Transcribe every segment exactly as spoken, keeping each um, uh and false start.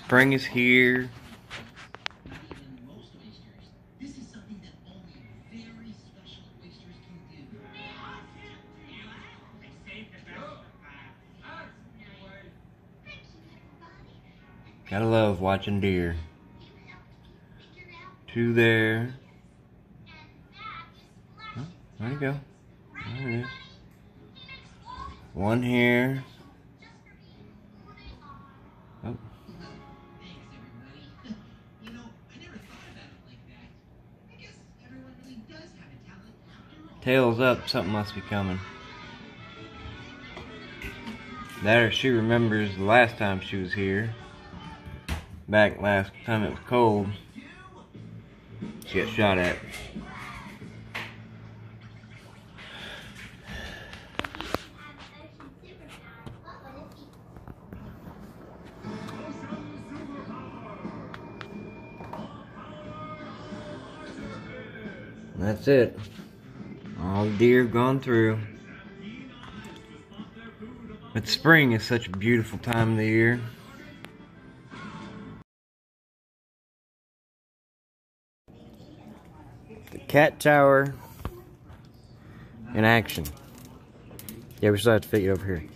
Spring is here. Gotta love watching deer. Two there. Oh, where'd he go? There it is. One here. Oh. Tail's up, something must be coming. That or she remembers the last time she was here. Back last time it was cold. She got shot at. That's it. All the deer have gone through. But spring is such a beautiful time of the year. The cat tower in action. Yeah, we still have to fit it over here.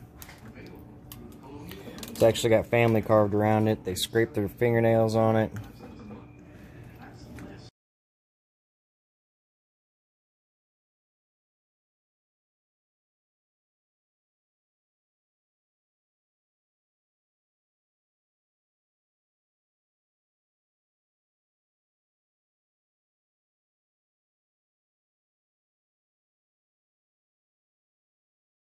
It's actually got family carved around it. They scraped their fingernails on it.